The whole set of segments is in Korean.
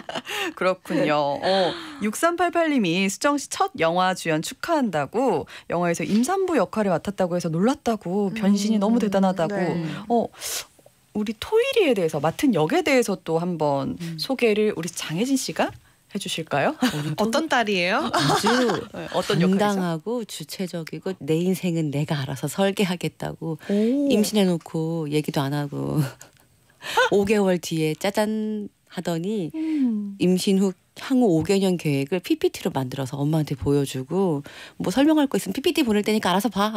그렇군요. 6388님이 수정 씨 첫 영화 주연 축하한다고 영화에서 임산부 역할을 맡았다고 해서 놀랐다고 변신이 너무 대단하다고 네. 우리 토일이에 대해서 맡은 역에 대해서 또 한번 소개를 우리 장혜진 씨가 해주실까요? 어떤 딸이에요? 아주 네, 어떤 역할이죠? 당당하고 주체적이고 내 인생은 내가 알아서 설계하겠다고 오. 임신해놓고 얘기도 안 하고 5개월 뒤에 짜잔 하더니 임신 후 향후 5개년 계획을 PPT로 만들어서 엄마한테 보여주고 뭐 설명할 거 있으면 PPT 보낼 테니까 알아서 봐.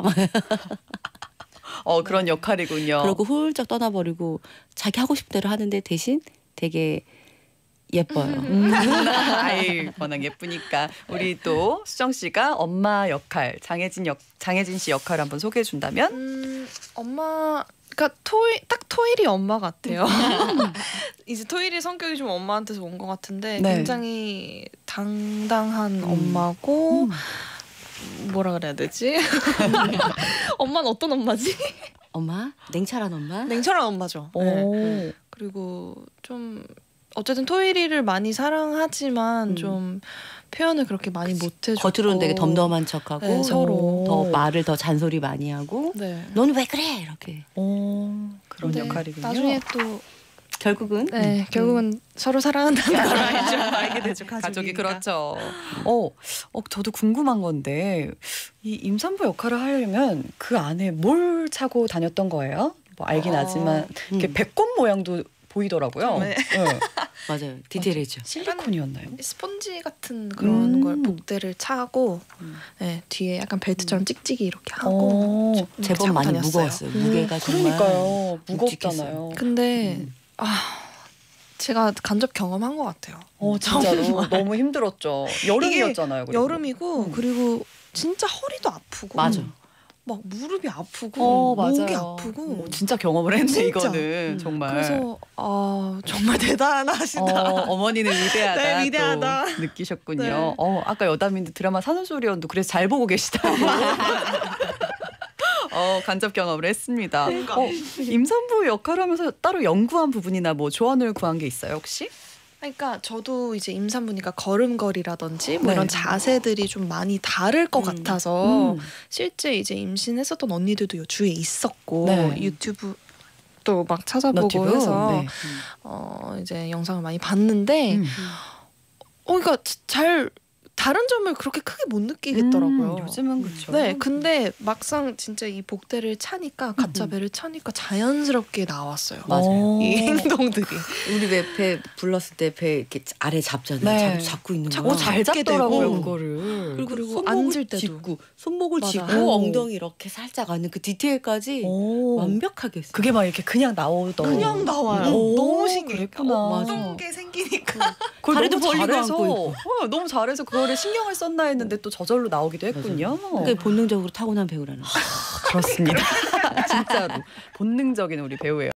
그런 역할이군요. 그러고 훌쩍 떠나버리고 자기 하고 싶은 대로 하는데 대신 되게 예뻐요. 아이, 워낙 예쁘니까. 우리 또 수정 씨가 엄마 역할, 장혜진 씨 역할 한번 소개해 준다면? 엄마, 그러니까 딱 토일이 엄마 같아요. 이제 토일이 성격이 좀 엄마한테서 온 것 같은데 네. 굉장히 당당한 엄마고 뭐라 그래야 되지? 엄마는 어떤 엄마지? 엄마? 냉철한 엄마? 냉철한 엄마죠. 네. 그리고 좀 어쨌든 토일이를 많이 사랑하지만 좀 표현을 그렇게 많이 못해주고 겉으로는 되게 덤덤한 척하고 네, 서로 더 말을 더 잔소리 많이 하고 네. 너는 왜 그래? 이렇게 그런 역할이군요. 나중에 또 결국은 결국은 서로 사랑한다는 걸 알게 되죠. 가족이 그렇죠. 저도 궁금한 건데 이 임산부 역할을 하려면 그 안에 뭘 차고 다녔던 거예요? 뭐 알긴 하지만 이렇게 배꼽 모양도 보이더라고요. 네. 맞아요. 디테일했죠. 실리콘이었나요? 스펀지 같은 그런 걸 복대를 차고 네, 뒤에 약간 벨트처럼 찍찍이 이렇게 하고 제법 차고 많이 다녔어요. 무거웠어요. 무게가 정말 그러니까요. 묵직했어요. 무겁잖아요. 근데 제가 간접 경험한 것 같아요. 진짜로 너무 힘들었죠. 여름이었잖아요. 그리고. 여름이고 그리고 진짜 허리도 아프고 맞아. 막 무릎이 아프고 목이 맞아요. 아프고 진짜 경험을 했네. 진짜. 이거는 정말. 그래서 정말 대단하시다. 어머니는 위대하다. 네, 위대하다. 또 느끼셨군요. 네. 아까 여담인데 드라마 사는소리원도 그래서 잘 보고 계시다고. 간접 경험을 했습니다. 그러니까. 임산부 역할을 하면서 따로 연구한 부분이나 뭐 조언을 구한 게 있어요, 혹시? 그러니까 저도 이제 임산부니까 걸음걸이라든지 뭐 네. 이런 자세들이 좀 많이 다를 것 같아서 실제 이제 임신했었던 언니들도 주위에 있었고 네. 유튜브도 막 찾아보고 너튜브? 해서 네. 이제 영상을 많이 봤는데 그러니까 잘 다른 점을 그렇게 크게 못 느끼겠더라고요. 요즘은 그렇죠. 네, 근데 막상 진짜 이 복대를 차니까 가짜 배를 차니까 자연스럽게 나왔어요. 맞아요. 이 행동들이. 우리 왜 배 불렀을 때 배 이렇게 아래 잡잖아요. 네. 잡고 있는 거야. 잘 잡게 잡더라고요, 되고. 그거를. 그리고 손목을 앉을 때도. 짚고 손목을 맞아. 짚고 엉덩이 이렇게 살짝 앉는 그 디테일까지 완벽하게 했어요. 그게 막 이렇게 그냥 나오던. 그냥 나와요. 너무 신기해. 그랬구나. 어떤 게 생기니까. 그걸 다리도 너무 벌리고 잘해서 앉고 너무 잘해서 그거를 신경을 썼나 했는데 또 저절로 나오기도 했군요. 그게 본능적으로 타고난 배우라는 거. 그렇습니다. 진짜로 본능적인 우리 배우예요.